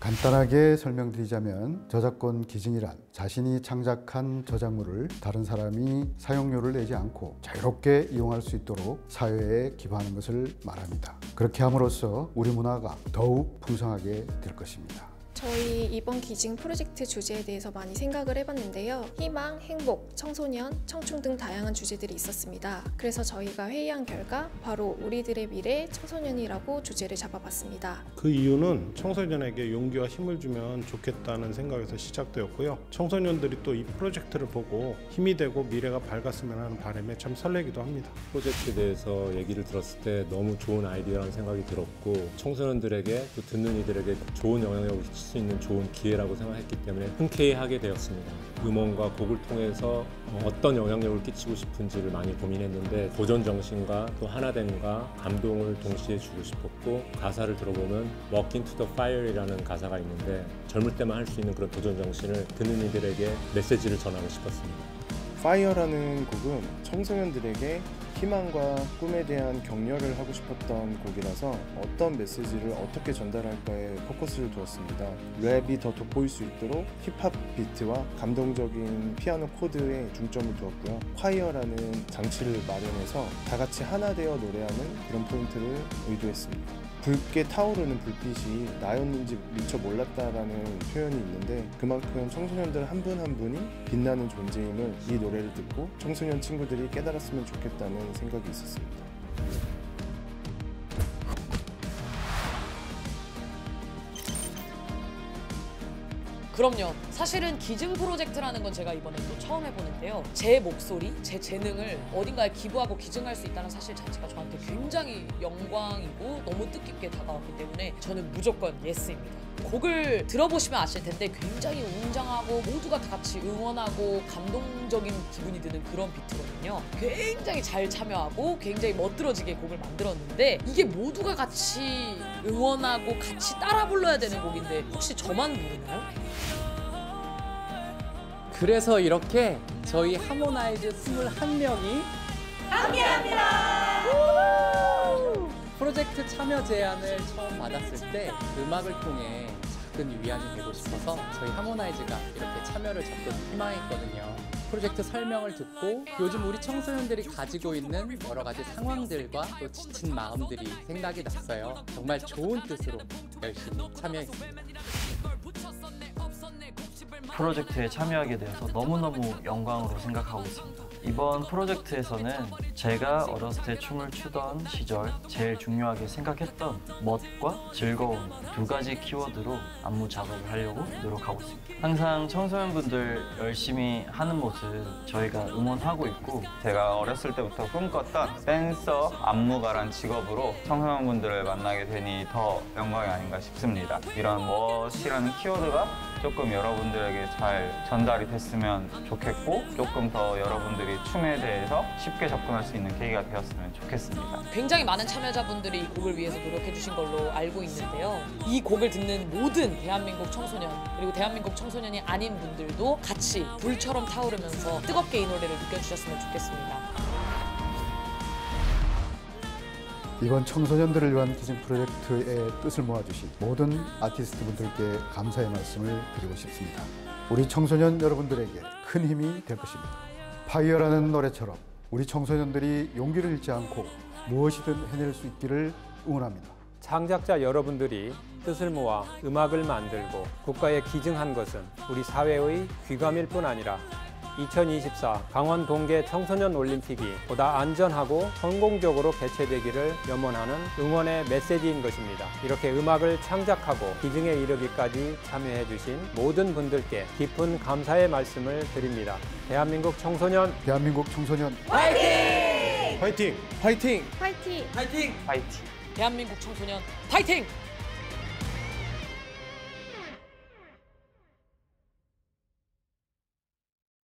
간단하게 설명드리자면 저작권 기증이란 자신이 창작한 저작물을 다른 사람이 사용료를 내지 않고 자유롭게 이용할 수 있도록 사회에 기부하는 것을 말합니다. 그렇게 함으로써 우리 문화가 더욱 풍성하게 될 것입니다. 저희 이번 기증 프로젝트 주제에 대해서 많이 생각을 해봤는데요. 희망, 행복, 청소년, 청춘 등 다양한 주제들이 있었습니다. 그래서 저희가 회의한 결과 바로 우리들의 미래 청소년이라고 주제를 잡아봤습니다. 그 이유는 청소년에게 용기와 힘을 주면 좋겠다는 생각에서 시작되었고요. 청소년들이 또 이 프로젝트를 보고 힘이 되고 미래가 밝았으면 하는 바람에 참 설레기도 합니다. 프로젝트에 대해서 얘기를 들었을 때 너무 좋은 아이디어라는 생각이 들었고 청소년들에게 또 듣는 이들에게 좋은 영향력을 끼칠 수 있는 좋은 기회라고 생각했기 때문에 흔쾌히 하게 되었습니다. 음원과 곡을 통해서 어떤 영향력을 끼치고 싶은지를 많이 고민했는데 도전 정신과 또 하나됨과 감동을 동시에 주고 싶었고 가사를 들어보면 Walk into the Fire이라는 가사가 있는데 젊을 때만 할 수 있는 그런 도전 정신을 듣는 이들에게 메시지를 전하고 싶었습니다. 파이어라는 곡은 청소년들에게 희망과 꿈에 대한 격려를 하고 싶었던 곡이라서 어떤 메시지를 어떻게 전달할까에 포커스를 두었습니다. 랩이 더 돋보일 수 있도록 힙합 비트와 감동적인 피아노 코드에 중점을 두었고요. 콰이어라는 장치를 마련해서 다 같이 하나 되어 노래하는 그런 포인트를 의도했습니다. 붉게 타오르는 불빛이 나였는지 미처 몰랐다라는 표현이 있는데 그만큼 청소년들 한 분 한 분이 빛나는 존재임을 이 노래를 듣고 청소년 친구들이 깨달았으면 좋겠다는 생각이 있었습니다. 그럼요. 사실은 기증 프로젝트라는 건 제가 이번에 또 처음 해보는데요. 제 목소리, 제 재능을 어딘가에 기부하고 기증할 수 있다는 사실 자체가 저한테 굉장히 영광이고 너무 뜻깊게 다가왔기 때문에 저는 무조건 예스입니다. 곡을 들어보시면 아실 텐데 굉장히 웅장하고 모두가 다 같이 응원하고 감동적인 기분이 드는 그런 비트거든요. 굉장히 잘 참여하고 굉장히 멋들어지게 곡을 만들었는데 이게 모두가 같이 응원하고 같이 따라 불러야 되는 곡인데 혹시 저만 모르나요? 그래서 이렇게 저희 하모나이즈 21명이 함께합니다! 프로젝트 참여 제안을 처음 받았을 때 음악을 통해 작은 위안이 되고 싶어서 저희 하모나이즈가 이렇게 참여를 적극 희망했거든요. 프로젝트 설명을 듣고 요즘 우리 청소년들이 가지고 있는 여러 가지 상황들과 또 지친 마음들이 생각이 났어요. 정말 좋은 뜻으로 열심히 참여했습니다. 프로젝트에 참여하게 되어서 너무너무 영광으로 생각하고 있습니다. 이번 프로젝트에서는 제가 어렸을 때 춤을 추던 시절 제일 중요하게 생각했던 멋과 즐거움 두 가지 키워드로 안무 작업을 하려고 노력하고 있습니다. 항상 청소년분들 열심히 하는 모습 저희가 응원하고 있고 제가 어렸을 때부터 꿈꿨던 댄서, 안무가란 직업으로 청소년분들을 만나게 되니 더 영광이 아닌가 싶습니다. 이런 멋이라는 키워드가 조금 여러분들에게 잘 전달이 됐으면 좋겠고 조금 더 여러분들이 춤에 대해서 쉽게 접근할 수 있는 계기가 되었으면 좋겠습니다. 굉장히 많은 참여자분들이 이 곡을 위해서 노력해 주신 걸로 알고 있는데요. 이 곡을 듣는 모든 대한민국 청소년 그리고 대한민국 청소년이 아닌 분들도 같이 불처럼 타오르면서 뜨겁게 이 노래를 느껴주셨으면 좋겠습니다. 이번 청소년들을 위한 기증 프로젝트의 뜻을 모아주신 모든 아티스트분들께 감사의 말씀을 드리고 싶습니다. 우리 청소년 여러분들에게 큰 힘이 될 것입니다. 파이어라는 노래처럼 우리 청소년들이 용기를 잃지 않고 무엇이든 해낼 수 있기를 응원합니다. 창작자 여러분들이 뜻을 모아 음악을 만들고 국가에 기증한 것은 우리 사회의 귀감일 뿐 아니라 2024 강원 동계 청소년 올림픽이 보다 안전하고 성공적으로 개최되기를 염원하는 응원의 메시지인 것입니다. 이렇게 음악을 창작하고 기증에 이르기까지 참여해 주신 모든 분들께 깊은 감사의 말씀을 드립니다. 대한민국 청소년 화이팅! 화이팅! 화이팅! 화이팅! 대한민국 청소년 파이팅!